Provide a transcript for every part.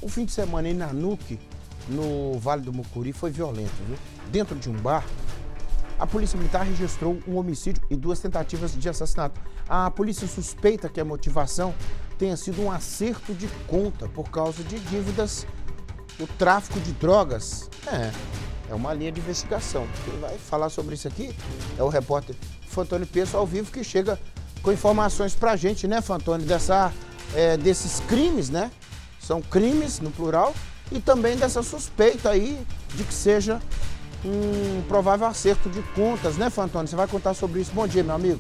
O fim de semana em Nanuque, no Vale do Mucuri, foi violento, viu? Dentro de um bar, a polícia militar registrou um homicídio e 2 tentativas de assassinato. A polícia suspeita que a motivação tenha sido um acerto de conta por causa de dívidas do tráfico de drogas. É uma linha de investigação. Quem vai falar sobre isso aqui é o repórter Fantoni Peço, ao vivo, que chega com informações pra gente, né, Fantoni, desses crimes, né? São crimes, no plural, e também dessa suspeita aí de que seja um provável acerto de contas, né, Fantoni? Você vai contar sobre isso. Bom dia, meu amigo.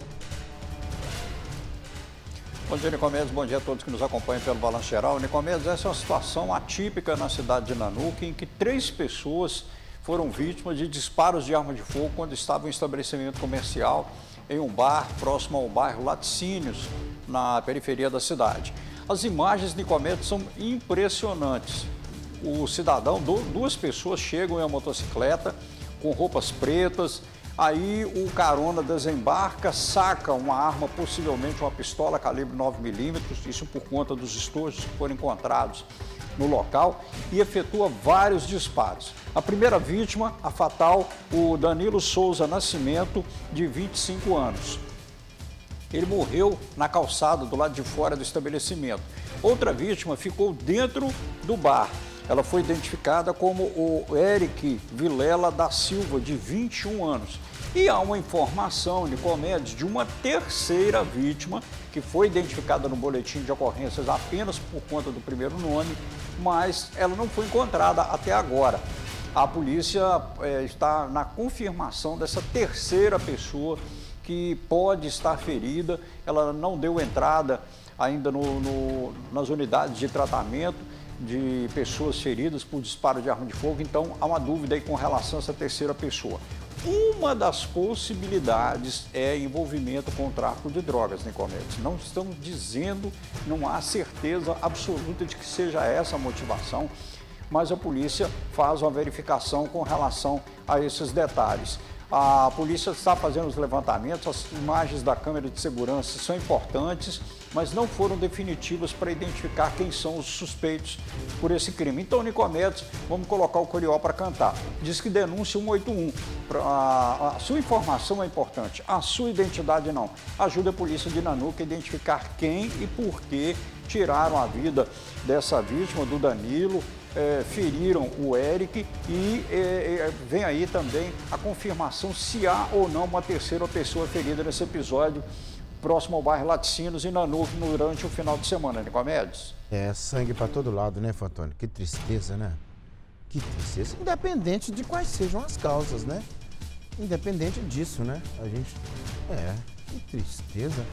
Bom dia, Nicomedes. Bom dia a todos que nos acompanham pelo Balanço Geral. Nicomedes, essa é uma situação atípica na cidade de Nanuque, em que 3 pessoas foram vítimas de disparos de arma de fogo quando estavam em um estabelecimento comercial em um bar próximo ao bairro Laticínios, na periferia da cidade. As imagens, Nicomedes, são impressionantes. O cidadão, 2 pessoas chegam em uma motocicleta com roupas pretas, aí o carona desembarca, saca uma arma, possivelmente uma pistola calibre 9mm, isso por conta dos estojos que foram encontrados no local, e efetua vários disparos. A primeira vítima, a fatal, o Danilo Souza Nascimento, de 25 anos. Ele morreu na calçada do lado de fora do estabelecimento. Outra vítima ficou dentro do bar. Ela foi identificada como o Eric Vilela da Silva, de 21 anos. E há uma informação, Nicomedes, de uma terceira vítima, que foi identificada no boletim de ocorrências apenas por conta do primeiro nome, mas ela não foi encontrada até agora. A polícia está na confirmação dessa terceira pessoa que pode estar ferida. Ela não deu entrada ainda nas unidades de tratamento de pessoas feridas por disparo de arma de fogo, então há uma dúvida aí com relação a essa terceira pessoa. Uma das possibilidades é envolvimento com o tráfico de drogas, Nicomedes. Não estamos dizendo, não há certeza absoluta de que seja essa a motivação, mas a polícia faz uma verificação com relação a esses detalhes. A polícia está fazendo os levantamentos, as imagens da câmera de segurança são importantes, mas não foram definitivas para identificar quem são os suspeitos por esse crime. Então, Nicomedes, vamos colocar o Coriol para cantar. Diz que denúncia 181. A sua informação é importante, a sua identidade não. Ajuda a polícia de Nanuque a identificar quem e por que tiraram a vida dessa vítima, do Danilo, feriram o Eric e vem aí também a confirmação se há ou não uma terceira pessoa ferida nesse episódio próximo ao bairro Laticínios, em Nanuque, durante o final de semana, Nicomedes. Sangue para todo lado, né, Fantoni? Que tristeza, né? Que tristeza. Independente de quais sejam as causas, né? Independente disso, né? Que tristeza.